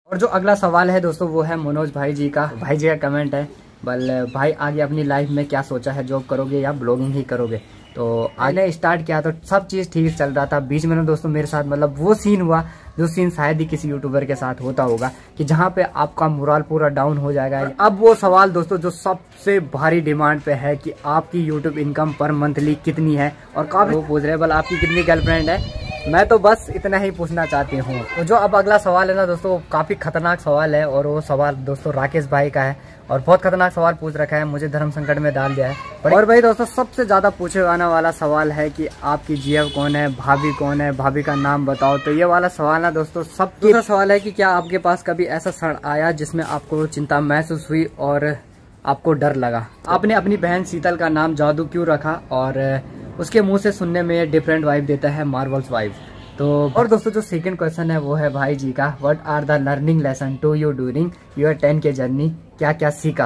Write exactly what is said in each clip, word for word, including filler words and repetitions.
और जो अगला सवाल है दोस्तों वो है मनोज भाई जी का। भाई जी का कमेंट है, बल भाई आगे अपनी लाइफ में क्या सोचा है, जॉब करोगे या ब्लॉगिंग ही करोगे। तो आगे स्टार्ट किया तो सब चीज ठीक चल रहा था। बीच में ना दोस्तों मेरे साथ मतलब वो सीन हुआ जो सीन शायद ही किसी यूट्यूबर के साथ होता होगा कि जहाँ पे आपका मोरल पूरा डाउन हो जाएगा। अब वो सवाल दोस्तों जो सबसे भारी डिमांड पे है कि आपकी यूट्यूब इनकम पर मंथली कितनी है, और काफी वो पूछ रहे हैं बल आपकी कितनी गर्लफ्रेंड है। मैं तो बस इतना ही पूछना चाहती हूँ। तो जो अब अगला सवाल है ना दोस्तों काफी खतरनाक सवाल है, और वो सवाल दोस्तों राकेश भाई का है और बहुत खतरनाक सवाल पूछ रखा है, मुझे धर्म संकट में डाल दिया है। और भाई दोस्तों सबसे ज्यादा पूछे जाने वाला सवाल है कि आपकी जीएफ कौन है, भाभी कौन है, भाभी का नाम बताओ। तो ये वाला सवाल ना दोस्तों सब दूसरा सवाल है कि क्या आपके पास कभी ऐसा क्षण आया जिसमें आपको चिंता महसूस हुई और आपको डर लगा। आपने अपनी बहन शीतल का नाम जादू क्यों रखा, और उसके मुंह से सुनने में डिफरेंट वाइब देता है मार्वल्स वाइब। तो और दोस्तों जो सेकंड क्वेश्चन है वो है भाई जी का, what are the learning lesson to you during your ten K journey, क्या क्या सीखा।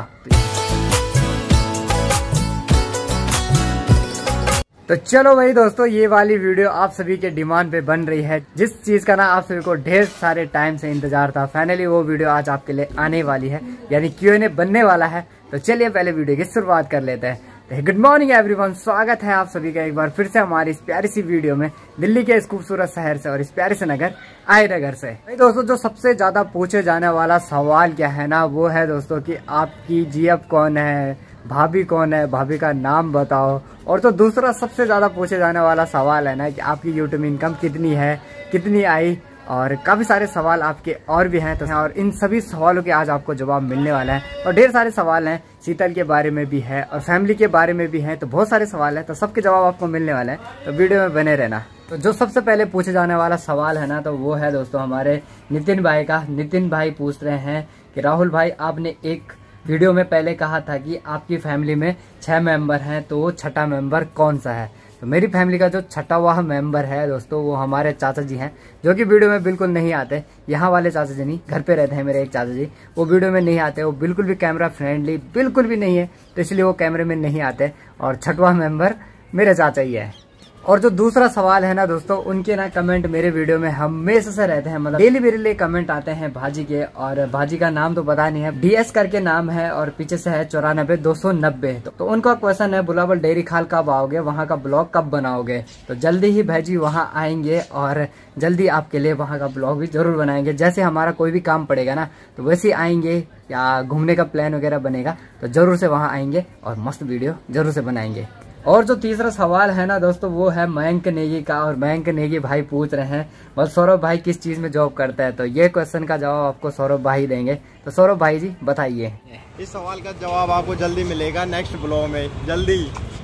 तो चलो भाई दोस्तों ये वाली वीडियो आप सभी के डिमांड पे बन रही है, जिस चीज का ना आप सभी को ढेर सारे टाइम से इंतजार था। फाइनली वो वीडियो आज आपके लिए आने वाली है, यानी क्यू एन ए बनने वाला है। तो चलिए पहले वीडियो की शुरुआत कर लेते हैं। गुड मॉर्निंग एवरीवन, स्वागत है आप सभी का एक बार फिर से हमारी इस प्यारी सी वीडियो में, दिल्ली के इस खूबसूरत शहर से और इस प्यारे से नगर आयनगर से। भाई दोस्तों जो सबसे ज्यादा पूछे जाने वाला सवाल क्या है ना, वो है दोस्तों कि आपकी जीएफ कौन है, भाभी कौन है, भाभी का नाम बताओ। और तो दूसरा सबसे ज्यादा पूछे जाने वाला सवाल है ना कि आपकी यूट्यूब इनकम कितनी है, कितनी आई, और काफी सारे सवाल आपके और भी हैं। तो और इन सभी सवालों के आज आपको जवाब मिलने वाला है। और ढेर सारे सवाल हैं, शीतल के बारे में भी है और फैमिली के बारे में भी है, तो बहुत सारे सवाल हैं, तो सबके जवाब आपको मिलने वाले हैं, तो वीडियो में बने रहना। तो जो सबसे पहले पूछे जाने वाला सवाल है ना, तो वो है दोस्तों हमारे नितिन भाई का। नितिन भाई पूछ रहे हैं कि राहुल भाई आपने एक वीडियो में पहले कहा था कि आपकी फैमिली में छह मेंबर हैं, तो वो छठा मेंबर कौन सा है। तो मेरी फैमिली का जो छठा वह मेंबर है दोस्तों वो हमारे चाचा जी हैं, जो कि वीडियो में बिल्कुल नहीं आते। यहाँ वाले चाचा जी नहीं, घर पे रहते हैं मेरे एक चाचा जी, वो वीडियो में नहीं आते, वो बिल्कुल भी कैमरा फ्रेंडली बिल्कुल भी नहीं है, तो इसलिए वो कैमरे में नहीं आते। और छठवां मेंबर मेरे चाचा ही है। और जो दूसरा सवाल है ना दोस्तों, उनके ना कमेंट मेरे वीडियो में हमेशा से रहते हैं, मतलब डेली मेरे लिए कमेंट आते हैं भाजी के, और भाजी का नाम तो पता नहीं है, डीएस करके नाम है और पीछे से है चौरानबे दो सौ नब्बे। तो, तो उनका क्वेश्चन है बुलावल डेयरी खाल कब आओगे, वहाँ का ब्लॉग कब बनाओगे। तो जल्दी ही भाजी वहाँ आएंगे और जल्दी आपके लिए वहाँ का ब्लॉग भी जरूर बनाएंगे। जैसे हमारा कोई भी काम पड़ेगा ना तो वैसे ही आएंगे, या घूमने का प्लान वगैरह बनेगा तो जरूर से वहाँ आएंगे और मस्त वीडियो जरूर से बनाएंगे। और जो तीसरा सवाल है ना दोस्तों वो है मयंक नेगी का, और मयंक नेगी भाई पूछ रहे हैं बस सौरभ भाई किस चीज में जॉब करता है। तो ये क्वेश्चन का जवाब आपको सौरभ भाई देंगे। तो सौरभ भाई जी बताइए। इस सवाल का जवाब आपको जल्दी मिलेगा नेक्स्ट ब्लॉग में, जल्दी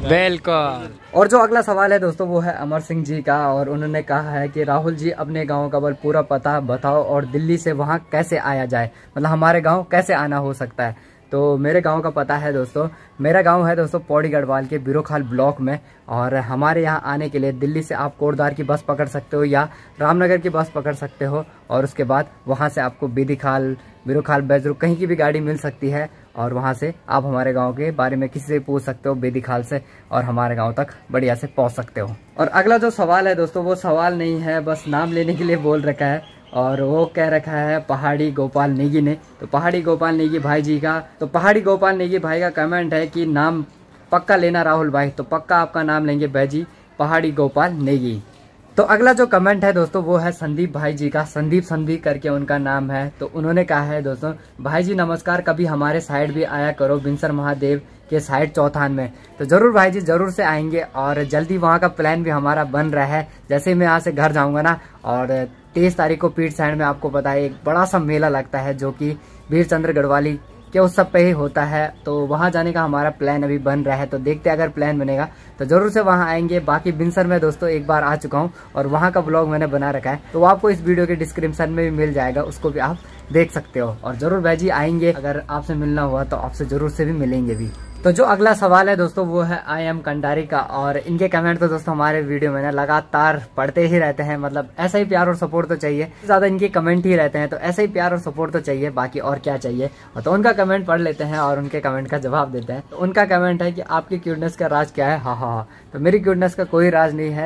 वेलकम। और जो अगला सवाल है दोस्तों वो है अमर सिंह जी का, और उन्होंने कहा है कि राहुल जी अपने गाँव का बल पूरा पता बताओ और दिल्ली से वहाँ कैसे आया जाए, मतलब हमारे गाँव कैसे आना हो सकता है। तो मेरे गांव का पता है दोस्तों, मेरा गांव है दोस्तों पौड़ी गढ़वाल के बिरोखाल ब्लॉक में, और हमारे यहाँ आने के लिए दिल्ली से आप कोटद्वार की बस पकड़ सकते हो या रामनगर की बस पकड़ सकते हो, और उसके बाद वहाँ से आपको बेदीखाल, बिरोखाल, बैजरू कहीं की भी गाड़ी मिल सकती है, और वहाँ से आप हमारे गांव के बारे में किसी से पूछ सकते हो बेदीखाल से, और हमारे गांव तक बढ़िया से पहुँच सकते हो। और अगला जो सवाल है दोस्तों वो सवाल नहीं है, बस नाम लेने के लिए बोल रखा है, और वो कह रखा है पहाड़ी गोपाल नेगी ने। तो पहाड़ी गोपाल नेगी भाई जी का, तो पहाड़ी गोपाल नेगी भाई का कमेंट है कि नाम पक्का लेना राहुल भाई, तो पक्का आपका नाम लेंगे भाई जी पहाड़ी गोपाल नेगी। तो अगला जो कमेंट है दोस्तों वो है संदीप भाई जी का, संदीप संदीप करके उनका नाम है। तो उन्होंने कहा है दोस्तों भाई जी नमस्कार, कभी हमारे साइड भी आया करो बिनसर महादेव के साइड चौथान में। तो जरूर भाई जी जरूर से आएंगे, और जल्दी वहाँ का प्लान भी हमारा बन रहा है। जैसे मैं यहाँ से घर जाऊंगा ना, और तेईस तारीख को पीठ साइड में आपको पता है एक बड़ा सा मेला लगता है जो कि वीर चंद्र गढ़वाली के उत्सव पे ही होता है, तो वहाँ जाने का हमारा प्लान अभी बन रहा है। तो देखते हैं अगर प्लान बनेगा तो जरूर से वहाँ आएंगे। बाकी बिनसर में दोस्तों एक बार आ चुका हूँ और वहाँ का ब्लॉग मैंने बना रखा है, तो आपको इस वीडियो के डिस्क्रिप्शन में भी मिल जाएगा, उसको भी आप देख सकते हो। और जरूर भाई जी आएंगे, अगर आपसे मिलना हुआ तो आपसे जरूर से भी मिलेंगे भी। तो जो अगला सवाल है दोस्तों वो है आई एम कंडारी का, और इनके कमेंट तो दोस्तों हमारे वीडियो में ना लगातार पढ़ते ही रहते हैं, मतलब ऐसा ही प्यार और सपोर्ट तो चाहिए, ज्यादा इनके कमेंट ही रहते हैं, तो ऐसा ही प्यार और सपोर्ट तो चाहिए, बाकी और क्या चाहिए। तो उनका कमेंट पढ़ लेते हैं और उनके कमेंट का जवाब देते हैं। तो उनका कमेंट है कि आपकी क्यूटनेस का राज क्या है। हाँ हाँ हाँ, तो मेरी क्यूटनेस का कोई राज नहीं है,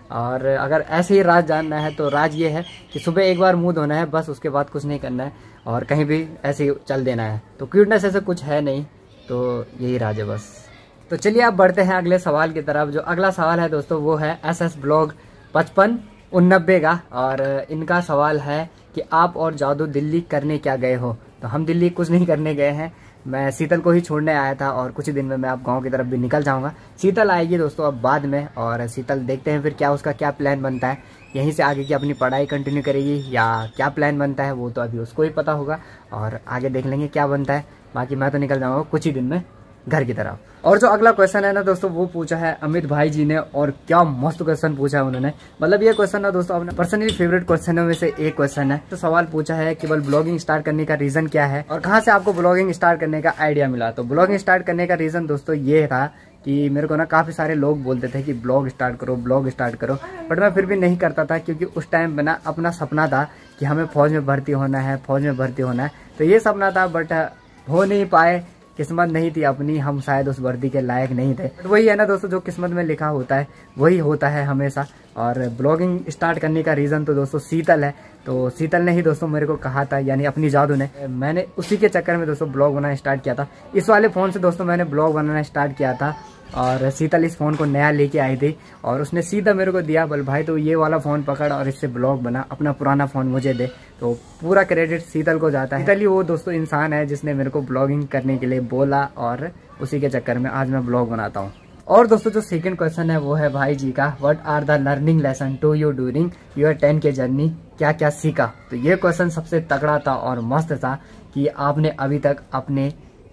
और अगर ऐसे ही राज जानना है तो राज ये है कि सुबह एक बार मुंह धोना है बस, उसके बाद कुछ नहीं करना है और कहीं भी ऐसे ही चल देना है। तो क्यूटनेस ऐसे कुछ है नहीं, तो यही राज है बस। तो चलिए आप बढ़ते हैं अगले सवाल की तरफ। जो अगला सवाल है दोस्तों वो है एस एस ब्लॉग पचपन उननब्बे का, और इनका सवाल है कि आप और जादू दिल्ली करने क्या गए हो। तो हम दिल्ली कुछ नहीं करने गए हैं, मैं शीतल को ही छोड़ने आया था और कुछ ही दिन में मैं आप गांव की तरफ भी निकल जाऊंगा। शीतल आएगी दोस्तों अब बाद में, और शीतल देखते हैं फिर क्या उसका क्या प्लान बनता है, यहीं से आगे की अपनी पढ़ाई कंटिन्यू करेगी या क्या प्लान बनता है वो तो अभी उसको ही पता होगा, और आगे देख लेंगे क्या बनता है। बाकी मैं तो निकल जाऊंगा कुछ ही दिन में घर की तरफ। और जो अगला क्वेश्चन है ना दोस्तों वो पूछा है अमित भाई जी ने, और क्या मस्त क्वेश्चन पूछा है उन्होंने। मतलब ये क्वेश्चन ना दोस्तों अपना पर्सनली फेवरेट क्वेश्चनों में से एक क्वेश्चन है। तो सवाल पूछा है केवल ब्लॉगिंग स्टार्ट करने का रीजन क्या है और कहाँ से आपको ब्लॉगिंग स्टार्ट करने का आइडिया मिला। तो ब्लॉगिंग स्टार्ट करने का रीजन दोस्तों ये था कि मेरे को ना काफ़ी सारे लोग बोलते थे कि ब्लॉग स्टार्ट करो ब्लॉग स्टार्ट करो, बट मैं फिर भी नहीं करता था क्योंकि उस टाइम ना अपना सपना था कि हमें फौज में भर्ती होना है, फौज में भर्ती होना है। तो ये सपना था बट हो नहीं पाए, किस्मत नहीं थी अपनी, हम शायद उस वर्दी के लायक नहीं थे। बट वही है ना दोस्तों, जो किस्मत में लिखा होता है वही होता है हमेशा। और ब्लॉगिंग स्टार्ट करने का रीज़न तो दोस्तों शीतल है। तो शीतल ने ही दोस्तों मेरे को कहा था, यानी अपनी जादू ने, मैंने उसी के चक्कर में दोस्तों ब्लॉग बनाना स्टार्ट किया था। इस वाले फ़ोन से दोस्तों मैंने ब्लॉग बनाना स्टार्ट किया था, और शीतल इस फ़ोन को नया लेके आई थी और उसने सीधा मेरे को दिया, बोल भाई तो ये वाला फ़ोन पकड़ और इससे ब्लॉग बना, अपना पुराना फ़ोन मुझे दे। तो पूरा क्रेडिट शीतल को जाता है। शीतल ही वो दोस्तों इंसान है जिसने मेरे को ब्लॉगिंग करने के लिए बोला, और उसी के चक्कर में आज मैं ब्लॉग बनाता हूँ। और दोस्तों जो सेकंड क्वेश्चन है वो है भाई जी का, what are the learning lesson to you during your ten K journey, क्या क्या सीखा। तो ये क्वेश्चन सबसे तगड़ा था और मस्त था कि आपने अभी तक अपने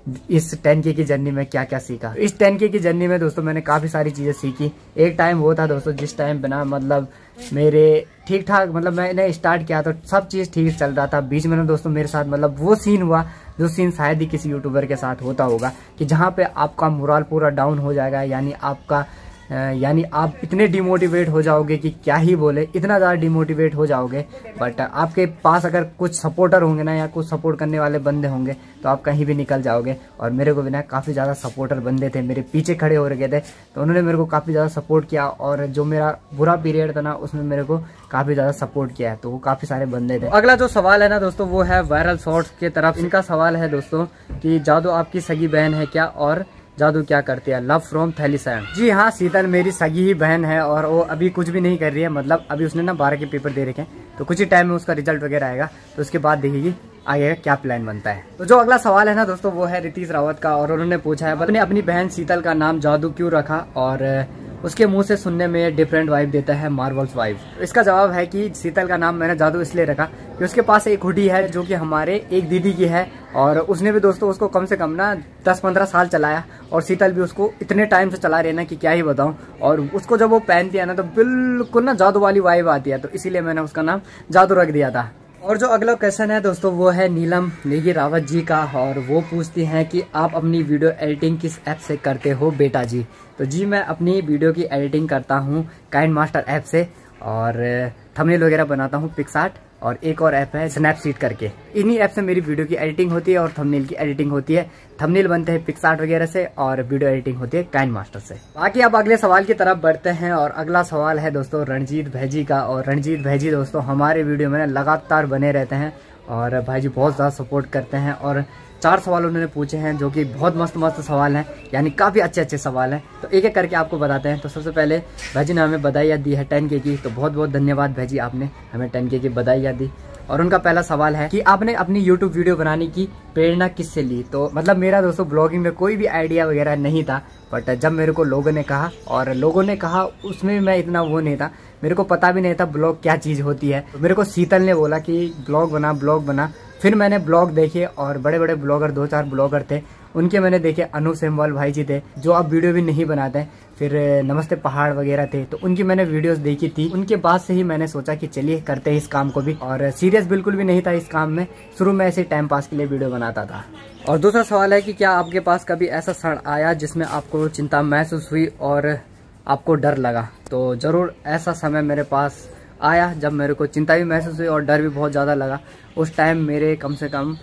इस टेन के की जर्नी में क्या क्या सीखा। इस टेन के की जर्नी में दोस्तों मैंने काफ़ी सारी चीज़ें सीखी। एक टाइम वो था दोस्तों जिस टाइम पे ना मतलब मेरे ठीक ठाक, मतलब मैंने स्टार्ट किया तो सब चीज़ ठीक चल रहा था। बीच में ना दोस्तों मेरे साथ मतलब वो सीन हुआ जो सीन शायद ही किसी यूट्यूबर के साथ होता होगा, कि जहाँ पे आपका मोरल पूरा डाउन हो जाएगा, यानी आपका यानी आप इतने डिमोटिवेट हो जाओगे कि क्या ही बोले, इतना ज़्यादा डिमोटिवेट हो जाओगे। बट आपके पास अगर कुछ सपोर्टर होंगे ना, या कुछ सपोर्ट करने वाले बंदे होंगे, तो आप कहीं भी निकल जाओगे। और मेरे को भी ना काफ़ी ज़्यादा सपोर्टर बंदे थे, मेरे पीछे खड़े हो रखे थे, तो उन्होंने मेरे को काफ़ी ज़्यादा सपोर्ट किया। और जो मेरा बुरा पीरियड था ना उसमें मेरे को काफ़ी ज़्यादा सपोर्ट किया है, तो वो काफ़ी सारे बंदे थे। अगला जो सवाल है ना दोस्तों वो है वायरल शॉर्ट्स की तरफ। इनका सवाल है दोस्तों कि जादू आपकी सगी बहन है क्या, और जादू क्या करती है। Love from थैलीसैंड। जी हाँ, शीतल मेरी सगी ही बहन है और वो अभी कुछ भी नहीं कर रही है। मतलब अभी उसने ना बारह के पेपर दे रखे हैं, तो कुछ ही टाइम में उसका रिजल्ट वगैरह आएगा, तो उसके बाद देखेगी आगे क्या प्लान बनता है। तो जो अगला सवाल है ना दोस्तों वो है रितीश रावत का, और उन्होंने पूछा है अपने अपनी बहन शीतल का नाम जादू क्यों रखा, और उसके मुंह से सुनने में डिफरेंट वाइब देता है मार्वल्स वाइब। इसका जवाब है कि शीतल का नाम मैंने जादू इसलिए रखा कि उसके पास एक हुडी है जो कि हमारे एक दीदी की है, और उसने भी दोस्तों उसको कम से कम ना दस पंद्रह साल चलाया, और शीतल भी उसको इतने टाइम से चला रही है ना कि क्या ही बताऊं। और उसको जब वो पहनती है ना तो बिल्कुल ना जादू वाली वाइब आती है, तो इसीलिए मैंने उसका नाम जादू रख दिया था। और जो अगला क्वेश्चन है दोस्तों वो है नीलम नेगी रावत जी का, और वो पूछती हैं कि आप अपनी वीडियो एडिटिंग किस ऐप से करते हो बेटा जी। तो जी मैं अपनी वीडियो की एडिटिंग करता हूँ काइंड मास्टर ऐप से, और थंबनेल वगैरह बनाता हूँ पिक्सआर्ट, और एक और ऐप है स्नैपसीड करके। इन्हीं ऐप से मेरी वीडियो की एडिटिंग होती है और थंबनेल की एडिटिंग होती है। थंबनेल बनते हैं पिक्सआर्ट वगैरह से, और वीडियो एडिटिंग होती है काइंड मास्टर से। बाकी अब अगले सवाल की तरफ बढ़ते हैं, और अगला सवाल है दोस्तों रणजीत भैजी का। और रणजीत भैजी दोस्तों हमारे वीडियो में लगातार बने रहते हैं, और भाई जी बहुत ज़्यादा सपोर्ट करते हैं। और चार सवाल उन्होंने पूछे हैं जो कि बहुत मस्त मस्त सवाल हैं, यानी काफ़ी अच्छे अच्छे सवाल हैं। तो एक एक करके आपको बताते हैं। तो सबसे पहले भाजी ने हमें बधाइयाँ दी है टेन के की, तो बहुत बहुत धन्यवाद भाजी, आपने हमें टेन के की बधाइयाँ दी। और उनका पहला सवाल है कि आपने अपनी यूट्यूब वीडियो बनाने की प्रेरणा किससे ली। तो मतलब मेरा दोस्तों ब्लॉगिंग में कोई भी आइडिया वगैरह नहीं था, बट जब मेरे को लोगों ने कहा, और लोगों ने कहा उसमें मैं इतना वो नहीं था, मेरे को पता भी नहीं था ब्लॉग क्या चीज़ होती है। तो मेरे को शीतल ने बोला कि ब्लॉग बना ब्लॉग बना। फिर मैंने ब्लॉग देखे, और बड़े बड़े ब्लॉगर दो चार ब्लॉगर थे उनके मैंने देखे। अनु सेमवाल भाई जी थे जो अब वीडियो भी नहीं बनाते हैं। फिर नमस्ते पहाड़ वगैरह थे, तो उनकी मैंने वीडियोस देखी थी। उनके बाद से ही मैंने सोचा कि चलिए करते हैं इस काम को भी, और सीरियस बिल्कुल भी नहीं था इस काम में। शुरू में ऐसे टाइम पास के लिए वीडियो बनाता था। और दूसरा सवाल है कि क्या आपके पास कभी ऐसा क्षण आया जिसमें आपको चिंता महसूस हुई और आपको डर लगा। तो ज़रूर ऐसा समय मेरे पास आया जब मेरे को चिंता भी महसूस हुई और डर भी बहुत ज़्यादा लगा। उस टाइम मेरे कम से कम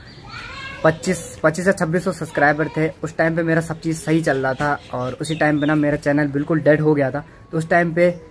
पच्चीस पच्चीस से छब्बीस सौ सब्सक्राइबर थे। उस टाइम पे मेरा सब चीज़ सही चल रहा था, और उसी टाइम पे ना मेरा चैनल बिल्कुल डेड हो गया था। तो उस टाइम पे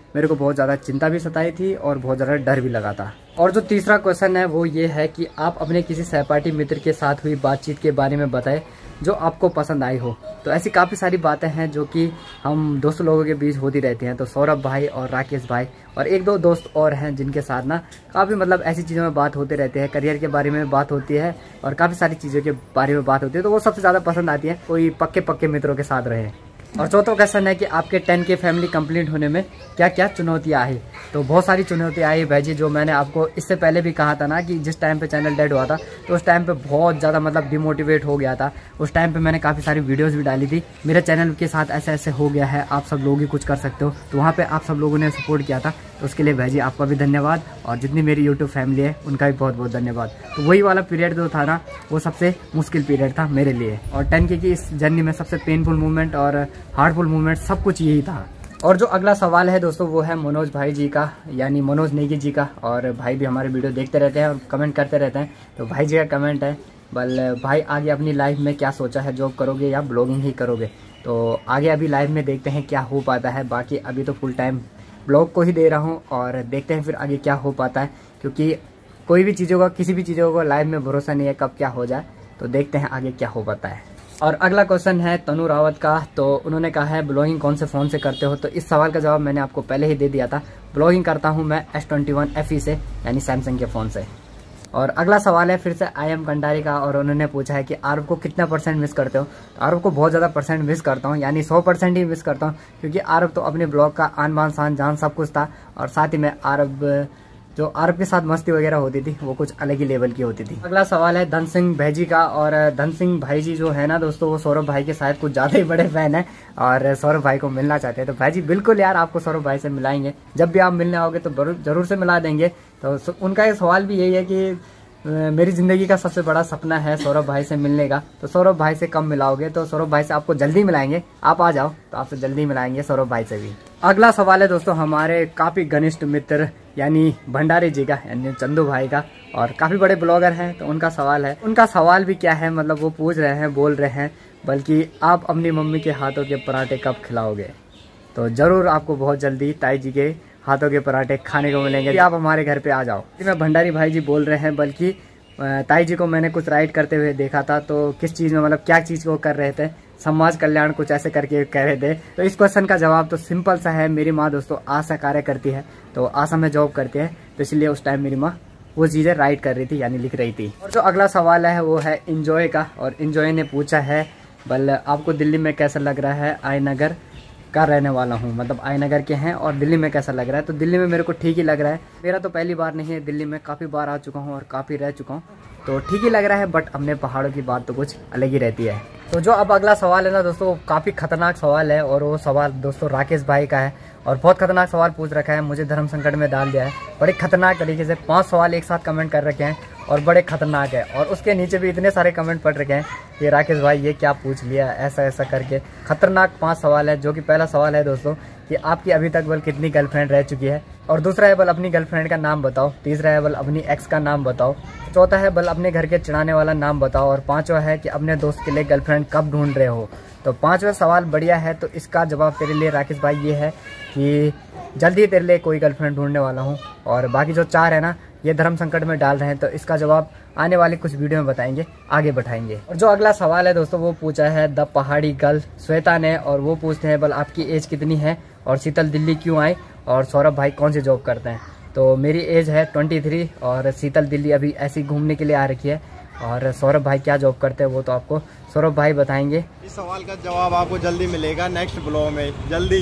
मेरे को बहुत ज़्यादा चिंता भी सताई थी और बहुत ज़्यादा डर भी लगा था। और जो तीसरा क्वेश्चन है वो ये है कि आप अपने किसी सहपाठी मित्र के साथ हुई बातचीत के बारे में बताएं जो आपको पसंद आई हो। तो ऐसी काफ़ी सारी बातें हैं जो कि हम दोस्त लोगों के बीच होती रहती हैं। तो सौरभ भाई और राकेश भाई और एक दो दोस्त और हैं जिनके साथ ना काफ़ी मतलब ऐसी चीज़ों में बात होती रहती है, करियर के बारे में बात होती है और काफ़ी सारी चीज़ों के बारे में बात होती है। तो वो सबसे ज़्यादा पसंद आती है कोई पक्के पक्के मित्रों के साथ रहे। और चौथा क्वेश्चन है कि आपके टेन के फैमिली कंप्लीट होने में क्या क्या चुनौतियाँ आई। तो बहुत सारी चुनौतियाँ आई भाई जी, जो मैंने आपको इससे पहले भी कहा था ना कि जिस टाइम पे चैनल डेड हुआ था तो उस टाइम पे बहुत ज़्यादा मतलब डिमोटिवेट हो गया था। उस टाइम पे मैंने काफ़ी सारी वीडियोस भी डाली थी, मेरे चैनल के साथ ऐसे ऐसे हो गया है, आप सब लोग ही कुछ कर सकते हो। तो वहाँ पर आप सब लोगों ने सपोर्ट किया था, तो उसके लिए भाई जी आपका भी धन्यवाद और जितनी मेरी यूट्यूब फैमिली है उनका भी बहुत बहुत धन्यवाद। तो वही वाला पीरियड जो था ना वो सबसे मुश्किल पीरियड था मेरे लिए। और टेन के की इस जर्नी में सबसे पेनफुल मोमेंट और हार्डफुल मोमेंट सब कुछ यही था। और जो अगला सवाल है दोस्तों वो है मनोज भाई जी का, यानी मनोज नेगी जी का। और भाई भी हमारे वीडियो देखते रहते हैं और कमेंट करते रहते हैं। तो भाई जी का कमेंट है, बल भाई आगे अपनी लाइफ में क्या सोचा है, जॉब करोगे या ब्लॉगिंग ही करोगे। तो आगे अभी लाइफ में देखते हैं क्या हो पाता है। बाकी अभी तो फुल टाइम ब्लॉग को ही दे रहा हूँ और देखते हैं फिर आगे क्या हो पाता है, क्योंकि कोई भी चीज़ों का किसी भी चीज़ों को लाइफ में भरोसा नहीं है कब क्या हो जाए। तो देखते हैं आगे क्या हो पाता है। और अगला क्वेश्चन है तनु रावत का। तो उन्होंने कहा है ब्लॉगिंग कौन से फ़ोन से करते हो। तो इस सवाल का जवाब मैंने आपको पहले ही दे दिया था। ब्लॉगिंग करता हूँ मैं S twenty one F E से, यानी सैमसंग के फ़ोन से। और अगला सवाल है फिर से आई एम कंडारी का, और उन्होंने पूछा है कि आरब को कितना परसेंट मिस करते हो। तो आरब को बहुत ज़्यादा परसेंट मिस करता हूँ, यानी सौ परसेंट ही मिस करता हूँ, क्योंकि आरब तो अपने ब्लॉग का आन बान शान जान सब कुछ था। और साथ ही में आरब जो आरब के साथ मस्ती वगैरह होती थी वो कुछ अलग ही लेवल की होती थी। अगला सवाल है धन सिंह भाई जी का। और धन सिंह भाई जी जो है ना दोस्तों, वो सौरभ भाई के शायद कुछ ज़्यादा ही बड़े फैन हैं और सौरभ भाई को मिलना चाहते हैं। तो भाई जी बिल्कुल यार, आपको सौरभ भाई से मिलाएंगे, जब भी आप मिलने आओगे तो जरूर से मिला देंगे। तो उनका ये सवाल भी यही है कि मेरी ज़िंदगी का सबसे बड़ा सपना है सौरभ भाई से मिलने का। तो सौरभ भाई से कब मिलाओगे। तो सौरभ भाई से आपको जल्दी मिलाएंगे, आप आ जाओ तो आपसे जल्दी मिलाएंगे सौरभ भाई से भी। अगला सवाल है दोस्तों हमारे काफ़ी घनिष्ठ मित्र यानी भंडारी जी का, यानी चंदू भाई का, और काफ़ी बड़े ब्लॉगर हैं। तो उनका सवाल है, उनका सवाल भी क्या है, मतलब वो पूछ रहे हैं, बोल रहे हैं बल्कि आप अपनी मम्मी के हाथों के पराठे कब खिलाओगे। तो ज़रूर आपको बहुत जल्दी ताई जी के हाथों के पराठे खाने को मिलेंगे, आप हमारे घर पे आ जाओ। मैं भंडारी भाई जी बोल रहे हैं, बल्कि ताई जी को मैंने कुछ राइड करते हुए देखा था। तो किस चीज़ में, मतलब क्या चीज़ को कर रहे थे, समाज कल्याण कुछ ऐसे करके कह रहे थे। तो इस क्वेश्चन का जवाब तो सिंपल सा है, मेरी माँ दोस्तों आशा कार्य करती है, तो आशा में जॉब करती है, तो इसलिए उस टाइम मेरी माँ वो चीज़ें राइट कर रही थी, यानी लिख रही थी। और जो अगला सवाल है वो है इंजॉय का। और इंजॉय ने पूछा है, बल आपको दिल्ली में कैसा लग रहा है, आई नगर का रहने वाला हूँ, मतलब आई नगर के हैं, और दिल्ली में कैसा लग रहा है। तो दिल्ली में मेरे को ठीक ही लग रहा है। मेरा तो पहली बार नहीं है दिल्ली में, काफ़ी बार आ चुका हूँ और काफ़ी रह चुका हूँ, तो ठीक ही लग रहा है। बट अपने पहाड़ों की बात तो कुछ अलग ही रहती है। तो जो अब अगला सवाल है ना दोस्तों, काफ़ी खतरनाक सवाल है, और वो सवाल दोस्तों राकेश भाई का है। और बहुत खतरनाक सवाल पूछ रखा है, मुझे धर्म संकट में डाल दिया है। बड़े खतरनाक तरीके से पांच सवाल एक साथ कमेंट कर रखे हैं और बड़े खतरनाक है। और उसके नीचे भी इतने सारे कमेंट पढ़ रखे हैं कि राकेश भाई ये क्या पूछ लिया, ऐसा ऐसा करके। खतरनाक पांच सवाल है। जो कि पहला सवाल है दोस्तों कि आपकी अभी तक बल कितनी गर्लफ्रेंड रह चुकी है। और दूसरा है बल अपनी गर्लफ्रेंड का नाम बताओ। तीसरा है बल अपनी एक्स का नाम बताओ। चौथा है बल अपने घर के चिढ़ाने वाला नाम बताओ। और पांचवा है कि अपने दोस्त के लिए गर्लफ्रेंड कब ढूंढ रहे हो। तो पांचवा सवाल बढ़िया है, तो इसका जवाब तेरे लिए राकेश भाई ये है कि जल्दी तेरे लिए कोई गर्लफ्रेंड ढूंढने वाला हूँ। और बाकी जो चार है ना, ये धर्म संकट में डाल रहे हैं, तो इसका जवाब आने वाले कुछ वीडियो में बताएंगे, आगे बढ़ाएंगे। और जो अगला सवाल है दोस्तों वो पूछा है द पहाड़ी गर्ल श्वेता ने। और वो पूछते हैं बल आपकी एज कितनी है और शीतल दिल्ली क्यों आए, और सौरभ भाई कौन सी जॉब करते हैं। तो मेरी एज है तेईस और शीतल दिल्ली अभी ऐसी घूमने के लिए आ रखी है। और सौरभ भाई क्या जॉब करते हैं वो तो आपको सौरभ भाई बताएंगे। इस सवाल का जवाब आपको जल्दी मिलेगा नेक्स्ट ब्लॉग में, जल्दी।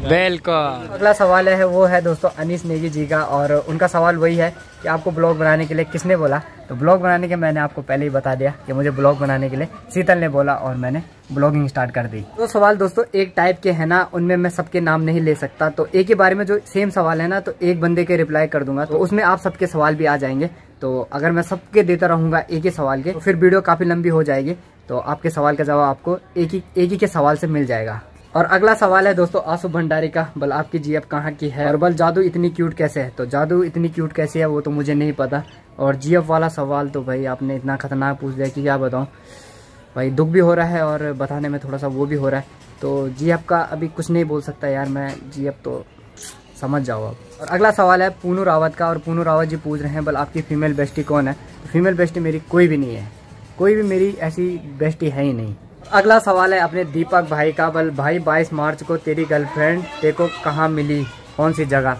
वेलकम। अगला सवाल है वो है दोस्तों अनीस नेगी जी का। और उनका सवाल वही है कि आपको ब्लॉग बनाने के लिए किसने बोला। तो ब्लॉग बनाने के मैंने आपको पहले ही बता दिया कि मुझे ब्लॉग बनाने के लिए शीतल ने बोला और मैंने ब्लॉगिंग स्टार्ट कर दी। तो सवाल दोस्तों एक टाइप के है ना, उनमें मैं सबके नाम नहीं ले सकता। तो एक ही बारे में जो सेम सवाल है ना, तो एक बंदे के रिप्लाई कर दूंगा, तो उसमें आप सबके सवाल भी आ जाएंगे। तो अगर मैं सबके देता रहूंगा एक ही सवाल के, तो फिर वीडियो काफी लंबी हो जाएगी। तो आपके सवाल का जवाब आपको एक ही एक ही के सवाल से मिल जाएगा। और अगला सवाल है दोस्तों आशु भंडारी का। बल आपकी जीएफ कहाँ की है, और बल जादू इतनी क्यूट कैसे है। तो जादू इतनी क्यूट कैसे है वो तो मुझे नहीं पता। और जीएफ वाला सवाल तो भाई आपने इतना खतरनाक पूछ लिया कि क्या बताऊँ भाई, दुख भी हो रहा है और बताने में थोड़ा सा वो भी हो रहा है। तो जीएफ का अभी कुछ नहीं बोल सकता यार मैं, जीएफ तो समझ जाओ आप। और अगला सवाल है पूनू रावत का, और पूनू रावत जी पूछ रहे हैं बल आपकी फीमेल बेस्टी कौन है। फीमेल बेस्टी मेरी कोई भी नहीं है, कोई भी मेरी ऐसी बेस्टी है ही नहीं। अगला सवाल है अपने दीपक भाई का, बल भाई बाईस मार्च को तेरी गर्लफ्रेंड देखो कहाँ मिली, कौन सी जगह।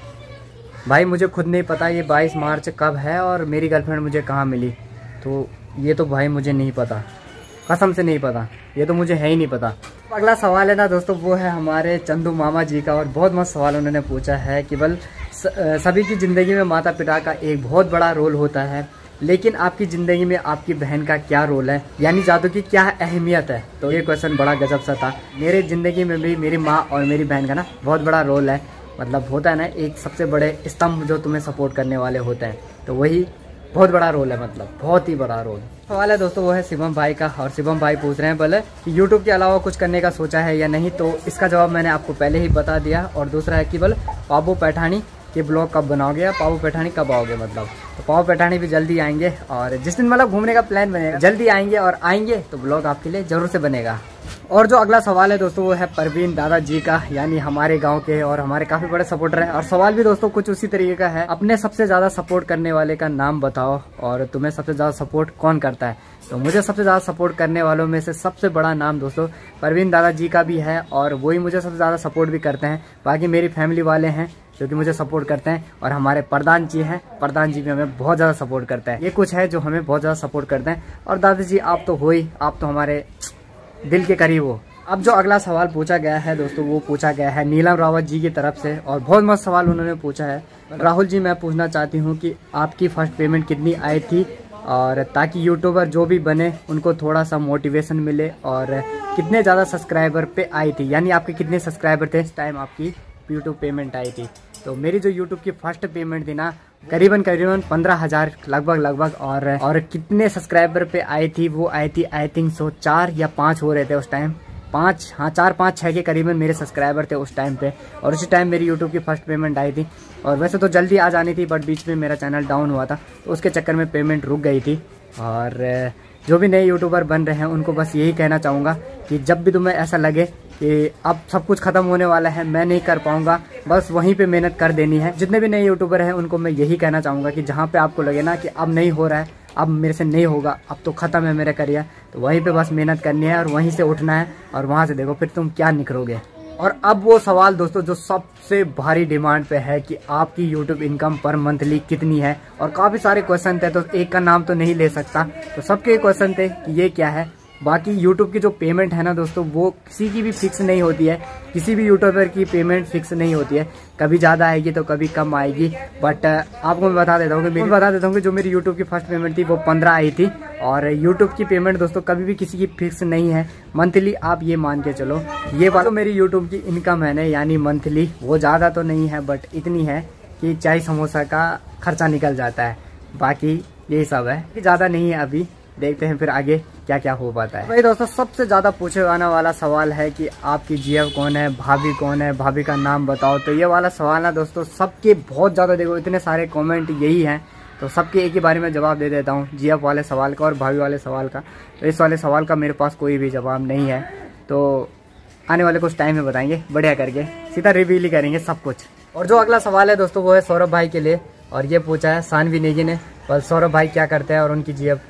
भाई मुझे खुद नहीं पता ये बाईस मार्च कब है और मेरी गर्लफ्रेंड मुझे कहाँ मिली, तो ये तो भाई मुझे नहीं पता, कसम से नहीं पता, ये तो मुझे है ही नहीं पता। अगला सवाल है ना दोस्तों वो है हमारे चंदू मामा जी का, और बहुत मस्त सवाल उन्होंने पूछा है कि बल सभी की ज़िंदगी में माता पिता का एक बहुत बड़ा रोल होता है, लेकिन आपकी ज़िंदगी में आपकी बहन का क्या रोल है, यानी जादू की क्या अहमियत है। तो ये क्वेश्चन बड़ा गजब सा था। मेरे ज़िंदगी में भी मेरी माँ और मेरी बहन का ना बहुत बड़ा रोल है, मतलब होता है ना एक सबसे बड़े स्तंभ जो तुम्हें सपोर्ट करने वाले होते हैं, तो वही बहुत बड़ा रोल है, मतलब बहुत ही बड़ा रोल। सवाल है दोस्तों वो है शिवम भाई का, और शिवम भाई पूछ रहे हैं बोले कि यूट्यूब के अलावा कुछ करने का सोचा है या नहीं, तो इसका जवाब मैंने आपको पहले ही बता दिया। और दूसरा है कि बोले पाबू पैठानी के ब्लॉग कब बनाओगे या पाबू पैठानी कब आओगे, मतलब तो पाबू पैठानी भी जल्दी आएंगे, और जिस दिन मतलब घूमने का प्लान बनेगा जल्दी आएंगे, और आएंगे तो ब्लॉग आपके लिए जरूर से बनेगा। और जो अगला सवाल है दोस्तों वो है परवीन दादा जी का, यानी हमारे गांव के और हमारे काफी बड़े सपोर्टर हैं। और सवाल भी दोस्तों कुछ उसी तरीके का है, अपने सबसे ज्यादा सपोर्ट करने वाले का नाम बताओ और तुम्हें सबसे ज्यादा सपोर्ट कौन करता है। तो मुझे सबसे ज्यादा सपोर्ट करने वालों में से सबसे बड़ा नाम दोस्तों परवीन दादा जी का भी है, और वही मुझे सबसे ज्यादा सपोर्ट भी करते हैं। बाकी मेरी फैमिली वाले हैं जो कि मुझे सपोर्ट करते हैं, और हमारे प्रधान जी हैं, प्रधान जी भी हमें बहुत ज़्यादा सपोर्ट करते हैं। ये कुछ है जो हमें बहुत ज़्यादा सपोर्ट करते हैं। और दादा जी आप तो हो ही, आप तो हमारे दिल के करीब हो। अब जो अगला सवाल पूछा गया है दोस्तों वो पूछा गया है नीलम रावत जी की तरफ से, और बहुत मस्त सवाल उन्होंने पूछा है। राहुल जी मैं पूछना चाहती हूँ कि आपकी फर्स्ट पेमेंट कितनी आई थी, और ताकि यूट्यूबर जो भी बने उनको थोड़ा सा मोटिवेशन मिले, और कितने ज़्यादा सब्सक्राइबर पे आई थी, यानी आपके कितने सब्सक्राइबर थे इस टाइम आपकी यूट्यूब पेमेंट आई थी। तो मेरी जो यूट्यूब की फर्स्ट पेमेंट थी ना करीबन करीबन पंद्रह हजार लगभग लगभग, और और कितने सब्सक्राइबर पे आई थी वो आई थी आई थिंक सो चार या पाँच हो रहे थे उस टाइम, पाँच हाँ चार पाँच छः के करीबन मेरे सब्सक्राइबर थे उस टाइम पे, और उसी टाइम मेरी यूट्यूब की फर्स्ट पेमेंट आई थी। और वैसे तो जल्दी आ जानी थी बट बीच में मेरा चैनल डाउन हुआ था, तो उसके चक्कर में पेमेंट रुक गई थी। और जो भी नए यूट्यूबर बन रहे हैं उनको बस यही कहना चाहूँगा कि जब भी तुम्हें ऐसा लगे कि अब सब कुछ खत्म होने वाला है, मैं नहीं कर पाऊंगा, बस वहीं पे मेहनत कर देनी है। जितने भी नए यूट्यूबर हैं उनको मैं यही कहना चाहूँगा कि जहाँ पे आपको लगे ना कि अब नहीं हो रहा है, अब मेरे से नहीं होगा, अब तो ख़त्म है मेरा करियर, तो वहीं पे बस मेहनत करनी है और वहीं से उठना है, और वहाँ से देखो फिर तुम क्या निकलोगे। और अब वो सवाल दोस्तों जो सबसे भारी डिमांड पे है कि आपकी यूट्यूब इनकम पर मंथली कितनी है, और काफ़ी सारे क्वेश्चन थे तो एक का नाम तो नहीं ले सकता, तो सबके क्वेश्चन थे कि ये क्या है। बाकी यूट्यूब की जो पेमेंट है ना दोस्तों वो किसी की भी फिक्स नहीं होती है, किसी भी यूट्यूबर की पेमेंट फिक्स नहीं होती है, कभी ज़्यादा आएगी तो कभी कम आएगी। बट आपको मैं बता देता हूँ कि मैं बता देता हूँ कि जो मेरी यूट्यूब की फर्स्ट पेमेंट थी वो पंद्रह आई थी, और यूट्यूब की पेमेंट दोस्तों कभी भी किसी की फिक्स नहीं है, मंथली आप ये मान के चलो। ये बात तो मेरी यूट्यूब की इनकम है ना, यानी मंथली वो ज़्यादा तो नहीं है बट इतनी है कि चाय समोसा का खर्चा निकल जाता है, बाकी यही सब है, ज़्यादा नहीं है। अभी देखते हैं फिर आगे क्या क्या हो पाता है। भाई दोस्तों सबसे ज्यादा पूछे जाने वाला सवाल है कि आपकी जीएफ कौन है, भाभी कौन है, भाभी का नाम बताओ। तो ये वाला सवाल ना दोस्तों सबके बहुत ज्यादा, देखो इतने सारे कमेंट यही हैं, तो सबके एक ही बारे में जवाब दे देता हूँ, जीएफ वाले सवाल का और भाभी वाले सवाल का। तो इस वाले सवाल का मेरे पास कोई भी जवाब नहीं है, तो आने वाले कुछ टाइम में बताएंगे बढ़िया करके, सीधा रिवील ही करेंगे सब कुछ। और जो अगला सवाल है दोस्तों वो है सौरभ भाई के लिए, और ये पूछा है सानवी नेगी ने, बस सौरभ भाई क्या करते हैं और उनकी जीएफ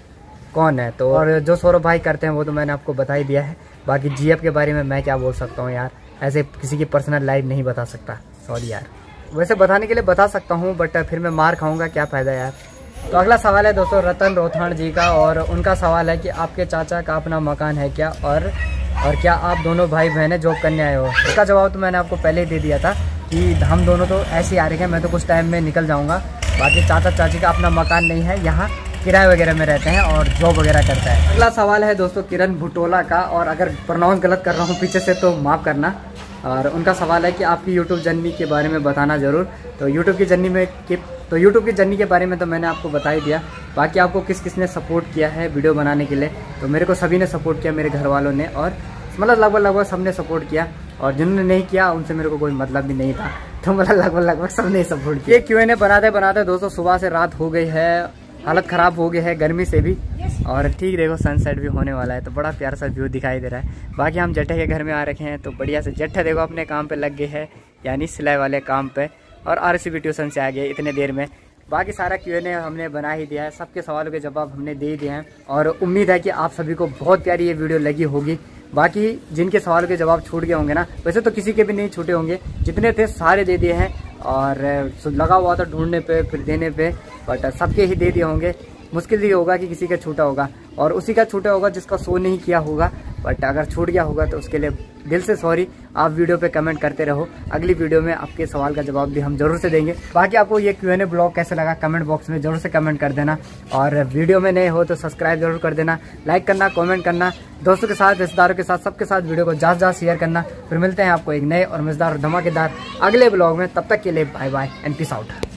कौन है। तो और जो सौरभ भाई करते हैं वो तो मैंने आपको बता ही दिया है, बाकी जीएफ के बारे में मैं क्या बोल सकता हूँ यार, ऐसे किसी की पर्सनल लाइफ नहीं बता सकता, सॉरी यार। वैसे बताने के लिए बता सकता हूँ बट फिर मैं मार खाऊंगा, क्या फ़ायदा यार। तो अगला सवाल है दोस्तों रतन रोथाण जी का, और उनका सवाल है कि आपके चाचा का अपना मकान है क्या, और और क्या आप दोनों भाई बहनें जॉब करने आए हो। इसका जवाब तो मैंने आपको पहले ही दे दिया था कि हम दोनों तो ऐसे ही आ रहे हैं, मैं तो कुछ टाइम में निकल जाऊँगा। बाकी चाचा चाची का अपना मकान नहीं है, यहाँ किराए वगैरह में रहते हैं और जॉब वगैरह करता है। अगला सवाल है दोस्तों किरण भुटोला का, और अगर प्रोनाउंस गलत कर रहा हूँ पीछे से तो माफ़ करना। और उनका सवाल है कि आपकी यूट्यूब जर्नी के बारे में बताना ज़रूर। तो यूट्यूब की जर्नी में कि तो यूट्यूब की जर्नी के बारे में तो मैंने आपको बता ही दिया, बाकी आपको किस किस ने सपोर्ट किया है वीडियो बनाने के लिए। तो मेरे को सभी ने सपोर्ट किया, मेरे घर वालों ने, और मतलब लगभग लगभग सब ने सपोर्ट किया, और जिन्होंने नहीं किया उनसे मेरे को कोई मतलब भी नहीं था, तो मतलब लगभग लगभग सब ने सपोर्ट किया। ये क्यू एन ए बनाते बनाते दोस्तों सुबह से रात हो गई है, हालत ख़राब हो गई है गर्मी से भी। और ठीक देखो सनसेट भी होने वाला है, तो बड़ा प्यारा सा व्यू दिखाई दे रहा है। बाकी हम जट्टे के घर में आ रखे हैं, तो बढ़िया से जट्टे देखो अपने काम पे लग गए हैं, यानी सिलाई वाले काम पे। और आरसीबी ट्यूशन से आ गए इतने देर में। बाकी सारा क्यू एन ए हमने बना ही दिया है, सबके सवालों के जवाब हमने दे ही दिए हैं। और उम्मीद है कि आप सभी को बहुत प्यारी ये वीडियो लगी होगी। बाकी जिनके सवालों के जवाब छूट गए होंगे ना, वैसे तो किसी के भी नहीं छूटे होंगे, जितने थे सारे दे दिए हैं। और लगा हुआ था ढूंढने पे फिर देने पे, बट सबके ही दे दिए होंगे। मुश्किल ही होगा कि किसी का छूटा होगा, और उसी का छूटा होगा जिसका शो नहीं किया होगा। बट अगर छूट गया होगा तो उसके लिए दिल से सॉरी। आप वीडियो पे कमेंट करते रहो, अगली वीडियो में आपके सवाल का जवाब भी हम जरूर से देंगे। बाकी आपको ये क्यू एन ए ब्लॉग कैसे लगा कमेंट बॉक्स में जरूर से कमेंट कर देना। और वीडियो में नए हो तो सब्सक्राइब जरूर कर देना, लाइक करना, कमेंट करना, दोस्तों के साथ, रिश्तेदारों के साथ, सबके साथ वीडियो को ज़्यादा ज़्यादा शेयर करना। फिर मिलते हैं आपको एक नए और मजेदार और धमाकेदार अगले ब्लॉग में। तब तक के लिए bye bye and peace out.